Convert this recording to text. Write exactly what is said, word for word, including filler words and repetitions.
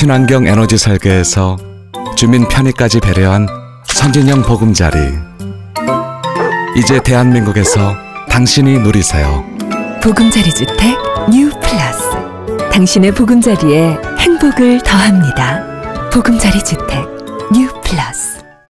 친환경 에너지 설계에서 주민 편의까지 배려한 선진형 보금자리. 이제 대한민국에서 당신이 누리세요. 보금자리 주택 뉴 플러스. 당신의 보금자리에 행복을 더합니다. 보금자리 주택 뉴 플러스.